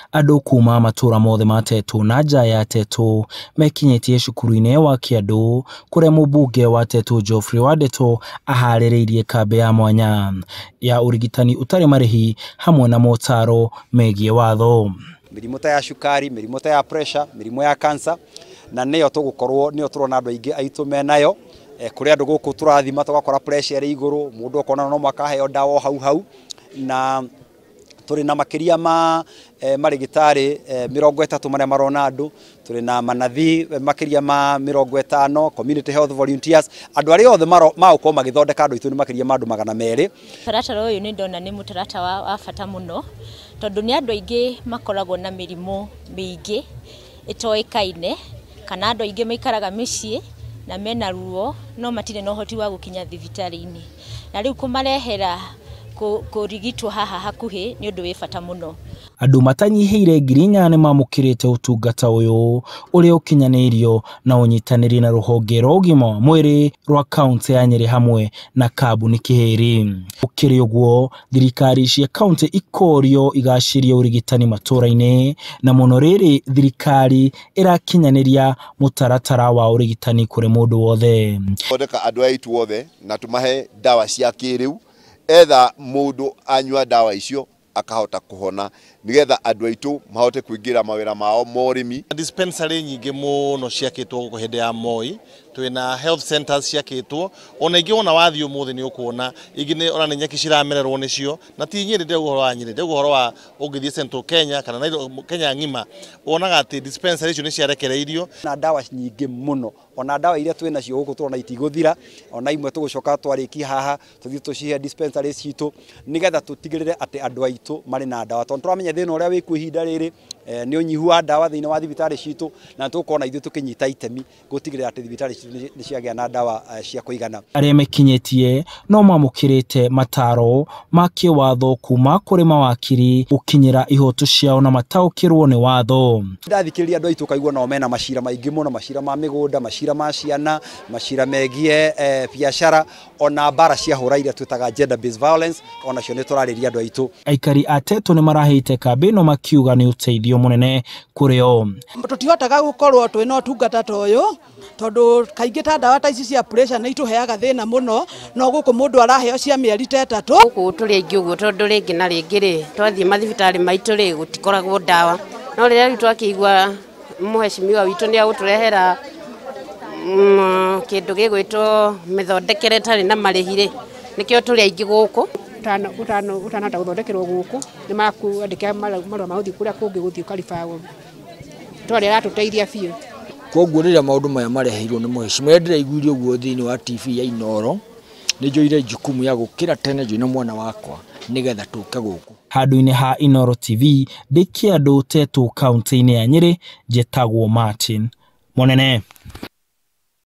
Andũ kuma matura mothe ma Tetu na nja ya Tetu mekinyetie cukuru-inĩ wa Kĩandũ kũrĩa mũmbunge wa Tetu Geoffrey Wandeto aharĩrĩirie kambĩ ya mwanya ya ũrigitani ũtarĩ marĩhi hamwe na motaro megiĩ watho. Mĩrimũ ta ya cukari, mĩrimũ ta ya pressure, mĩrimũ ya cancer, na nĩyo tũgũkorwo nĩyo tũrona andũ aingĩ aitũ menayo. Kũrĩ andũ gũkũ tũrathima tũgakora pressure ĩrĩ igũrũ, mũndũ akona no makaheo ndawa hau na tũrĩ na makĩria ma marĩgĩtarĩ 30 marĩa marona andũ, tũrĩ na manathi makĩria ma 50, community health volunteers, andũ arĩa othe magũkorwo magĩthondeka andũ aitũ nĩ makĩria ma andũ 200. Mũtaratara ũyũ nĩ ndona nĩ mũtaratara wa bata mũno tondũ nĩ andũ aingĩ makoragwo na mĩrimũ mĩingĩ ĩtoĩkaine, kana andũ aingĩ maikaraga mĩciĩ na mena ruo no matirĩ na ũhoti wa gũkinya thibitarĩ-inĩ, na rĩu kũmarehera kũrigitwo haha hakuhĩ nĩ ũndũ wĩ bata mũno. Andũ matanyihĩire 4,000 mamũkĩrĩte ũtungata ũyũ ũrĩa ũkinyanĩirio na ũnyitanĩri na rũhonge rwa ũgima wa mwĩrĩ rwa kaunti ya Nyeri hamwe na kambuni kĩhĩri. Ũkĩrĩ ũguo, thirikari cia kaunti ikorio igacĩrie ũrigitani matũra-inĩ, na mũno rĩrĩ thirikari ĩrakinyanĩria mũtaratara wa ũrigitani kũrĩ mũndũ wothe. Thondeka andũ aitu wothe na tumahe dawa cia kĩrĩu, etha mũndũ anyua dawa icio akahota kuhona nigetha andũ aitũ mahote kuingira mawĩra mao morimi. Dispensary nyingĩ mũno ciakĩtwo gũkũ hĩndĩ ya Moi, twĩna health centers ciakĩtwo, ona ingĩ ona wathi ũmũthĩ nĩ ũkuona ingĩ ona nĩ nyeki ciramererwo nĩcio, na ti Nyeri ndĩ ũhoro wa Nyeri, ndĩ ũhoro wa ũngĩthiĩ Central Kenya kana Kenya ng'ima wonaga atĩ dispensary icio nĩ ciarekereirio na dawa nyingĩ mũno, ona dawa iria twĩ nacio gũkũ tũrona itigũthira, ona imwe tũgũcoka twarĩki haha tũthiĩ tũcihe dispensary citũ nigetha tũtigĩrĩre atĩ andũ aitũ marĩ na dawa, tondũ tũramenya thĩna ũrĩa wĩ ihinda rĩrĩ nĩ ũnyihu wa dawa thĩinĩ wa thibitarĩ citũ, na tũkona ithuĩ tũkĩnyita itemi gũtigĩrĩra atĩ thibitarĩ citũ nĩ ciagĩa na dawa cia kũigana. Arĩa mekinyĩtie no mamũkĩrĩte mataro ma kĩwatho kuma kũrĩ mawakiri gũkinyĩra ihoto ciao na mataũkĩrwo nĩ watho. Ndathikĩrĩria andũ aitũ kaigua nao mena macira maingĩ mũno, macira ma mĩgũnda, macira ma ciana, macira megiĩ biacara, ona mbara cia hũra iria twĩtaga gender based violence, ona cio nĩ tũrarĩria andũ aitũ. Aikari a Tetu nĩ maraheite kambĩ ĩno makiuga nĩ ũteithio mũnene kũrĩ o. Tũtihotaga gũkorwo twĩna ũtungata ta ũyũ tondũ kaingĩ ta ndawa ta ici cia pressure nĩ itũheaga thĩna mũno, no gũkũ mũndũ araheo cia mĩeri 3. Gũkũ tũrĩ aingĩ ũguo tondũ rĩngĩ na rĩngĩ rĩ twathiĩ mathibitarĩ maitũ rĩ gũtikoragwo ndawa, no rĩrĩa twakĩigua mũhecimiwa witũ nĩ agũtũrehera kĩndũ gĩgwĩtwo mĩthondekere ĩtarĩ na marĩhi rĩ, nĩkĩo tũrĩ aingĩ gũkũ. Utanahota gũthondekerwo gũkũ nĩ makwandĩka marũa ma gũthiĩ kũrĩa kũngĩ gũthiĩ ũkaribagwo, twarĩ aratũteithia biũ. Koguo rĩrĩa maũndũ maya mareheirwo nĩ mũhecimiwa ndĩraiguire ũguo thĩinĩ wa TV ya Inoro, nĩ njoire jukumu ya gũkĩra tene njũĩ na mwana wakwa nigetha tũke gũkũ. Handũ-inĩ ha Inoro TV ndĩ Kĩandũ Tetu kaunti-inĩ ya Nyeri, njĩtagwo Martin Mũnene.